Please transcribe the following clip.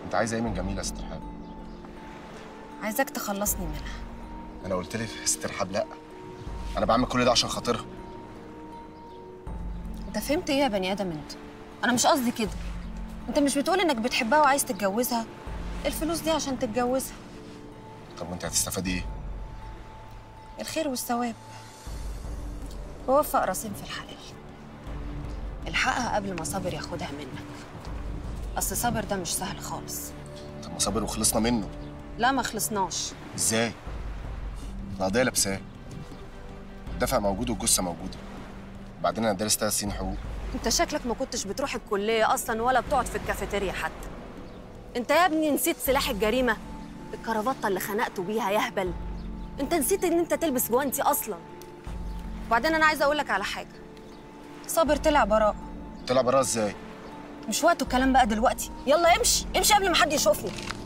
انت عايزه ايه من جميله يا ست رحاب؟ عايزاك تخلصني منها. انا قلت لك يا ست رحاب لا، انا بعمل كل ده عشان خاطرها. انت فهمت ايه يا بني ادم انت؟ انا مش قصدي كده. انت مش بتقول انك بتحبها وعايز تتجوزها؟ الفلوس دي عشان تتجوزها. طب وانت هتستفادي ايه؟ الخير والثواب. ووفق راسين في الحلال. الحقها قبل ما صابر ياخدها منك. اصل صابر ده مش سهل خالص. طب ما صابر وخلصنا منه. لا ما خلصناش. ازاي؟ القضيه لابساه، الدفع موجود والجثه موجوده. وبعدين انا دارس 3 سنين حقوق. انت شكلك ما كنتش بتروح الكليه اصلا ولا بتقعد في الكافيتيريا حتى. انت يا ابني نسيت سلاح الجريمه؟ الكرافته اللي خنقته بيها يهبل. انت نسيت ان انت تلبس جوانتي اصلا. وبعدين انا عايزه اقول لك على حاجه. صابر طلع براء. طلع براء ازاي؟ مش وقته الكلام بقى دلوقتي. يلا امشي امشي قبل ما حد يشوفني.